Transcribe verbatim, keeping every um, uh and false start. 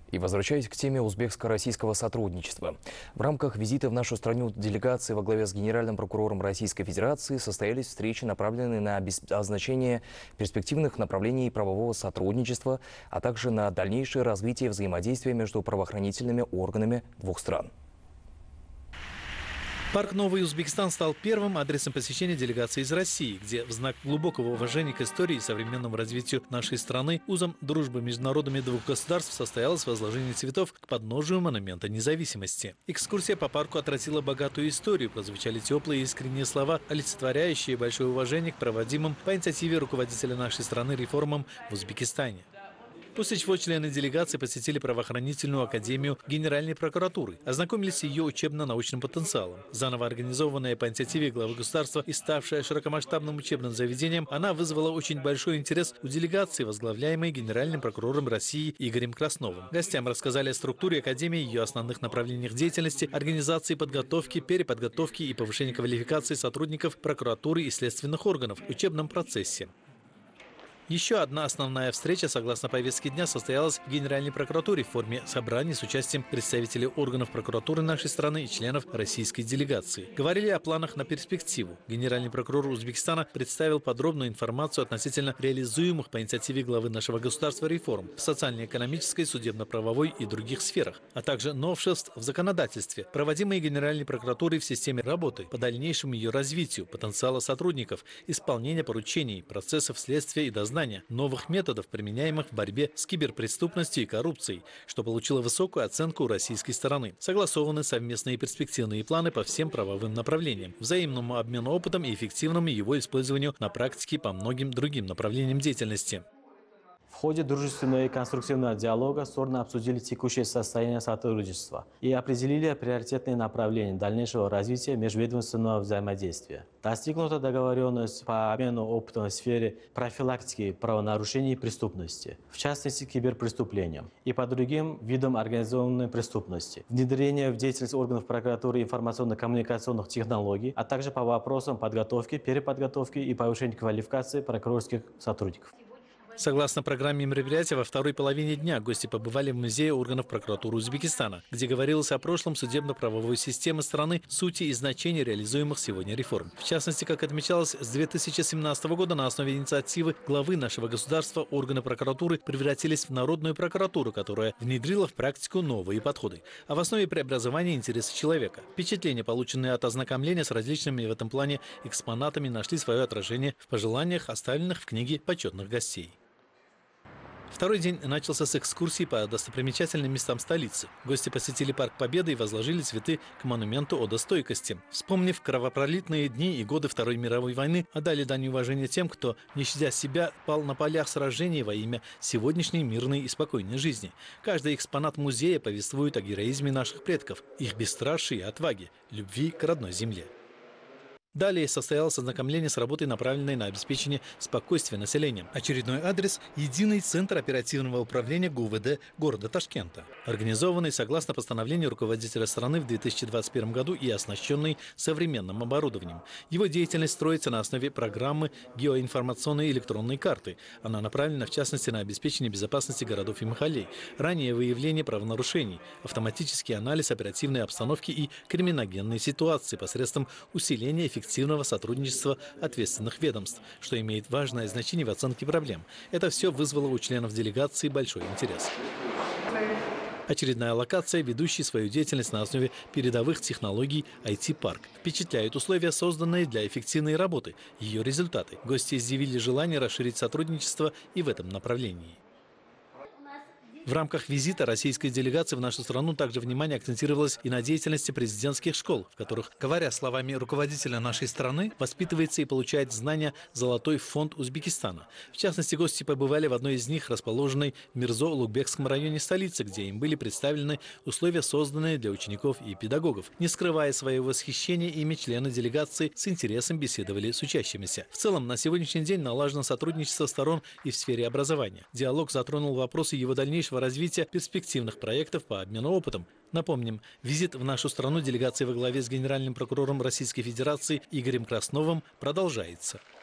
И возвращаясь к теме узбекско-российского сотрудничества. В рамках визита в нашу страну делегации во главе с генеральным прокурором Российской Федерации состоялись встречи, направленные на обозначение перспективных направлений правового сотрудничества, а также на дальнейшее развитие взаимодействия между правоохранительными органами двух стран. Парк «Новый Узбекистан» стал первым адресом посещения делегации из России, где в знак глубокого уважения к истории и современному развитию нашей страны узом дружбы между народами двух государств состоялось возложение цветов к подножию монумента независимости. Экскурсия по парку отразила богатую историю, прозвучали теплые и искренние слова, олицетворяющие большое уважение к проводимым по инициативе руководителя нашей страны реформам в Узбекистане. После чего члены делегации посетили правоохранительную академию Генеральной прокуратуры, ознакомились с ее учебно-научным потенциалом. Заново организованная по инициативе главы государства и ставшая широкомасштабным учебным заведением, она вызвала очень большой интерес у делегации, возглавляемой генеральным прокурором России Игорем Красновым. Гостям рассказали о структуре академии, ее основных направлениях деятельности, организации подготовки, переподготовки и повышения квалификации сотрудников прокуратуры и следственных органов в учебном процессе. Еще одна основная встреча, согласно повестке дня, состоялась в Генеральной прокуратуре в форме собраний с участием представителей органов прокуратуры нашей страны и членов российской делегации. Говорили о планах на перспективу. Генеральный прокурор Узбекистана представил подробную информацию относительно реализуемых по инициативе главы нашего государства реформ в социально-экономической, судебно-правовой и других сферах, а также новшеств в законодательстве, проводимые Генеральной прокуратурой в системе работы, по дальнейшему ее развитию, потенциала сотрудников, исполнения поручений, процессов следствия и дознания, новых методов, применяемых в борьбе с киберпреступностью и коррупцией, что получило высокую оценку у российской стороны. Согласованы совместные перспективные планы по всем правовым направлениям, взаимному обмену опытом и эффективному его использованию на практике по многим другим направлениям деятельности. В ходе дружественного и конструктивного диалога стороны обсудили текущее состояние сотрудничества и определили приоритетные направления дальнейшего развития межведомственного взаимодействия. Достигнута договоренность по обмену опытом в сфере профилактики правонарушений и преступности, в частности киберпреступлениям, и по другим видам организованной преступности, внедрение в деятельность органов прокуратуры информационно-коммуникационных технологий, а также по вопросам подготовки, переподготовки и повышения квалификации прокурорских сотрудников. Согласно программе мероприятия, во второй половине дня гости побывали в музее органов прокуратуры Узбекистана, где говорилось о прошлом судебно-правовой системы страны, сути и значении реализуемых сегодня реформ. В частности, как отмечалось, с две тысячи семнадцатого года на основе инициативы главы нашего государства органы прокуратуры превратились в народную прокуратуру, которая внедрила в практику новые подходы. А в основе преобразования интересы человека. Впечатления, полученные от ознакомления с различными в этом плане экспонатами, нашли свое отражение в пожеланиях, оставленных в книге почетных гостей. Второй день начался с экскурсии по достопримечательным местам столицы. Гости посетили Парк Победы и возложили цветы к монументу Ода стойкости. Вспомнив кровопролитные дни и годы Второй мировой войны, отдали дань уважения тем, кто, не щадя себя, пал на полях сражений во имя сегодняшней мирной и спокойной жизни. Каждый экспонат музея повествует о героизме наших предков, их бесстрашии и отваге, любви к родной земле. Далее состоялось ознакомление с работой, направленной на обеспечение спокойствия населения. Очередной адрес – Единый центр оперативного управления ГУВД города Ташкента, организованный согласно постановлению руководителя страны в две тысячи двадцать первом году и оснащенный современным оборудованием. Его деятельность строится на основе программы геоинформационной электронной карты. Она направлена, в частности, на обеспечение безопасности городов и махаллей, раннее выявление правонарушений, автоматический анализ оперативной обстановки и криминогенной ситуации посредством усиления эффективности эффективного сотрудничества ответственных ведомств, что имеет важное значение в оценке проблем. Это все вызвало у членов делегации большой интерес. Очередная локация, ведущая свою деятельность на основе передовых технологий ай ти-парк. Впечатляют условия, созданные для эффективной работы, ее результаты. Гости изъявили желание расширить сотрудничество и в этом направлении. В рамках визита российской делегации в нашу страну также внимание акцентировалось и на деятельности президентских школ, в которых, говоря словами руководителя нашей страны, воспитывается и получает знания «Золотой фонд Узбекистана». В частности, гости побывали в одной из них, расположенной в Мирзо-Улугбекском районе столицы, где им были представлены условия, созданные для учеников и педагогов. Не скрывая своего восхищения, ими члены делегации с интересом беседовали с учащимися. В целом, на сегодняшний день налажено сотрудничество сторон и в сфере образования. Диалог затронул вопросы его дальнейшего развития перспективных проектов по обмену опытом. Напомним, визит в нашу страну делегации во главе с генеральным прокурором Российской Федерации Игорем Красновым продолжается.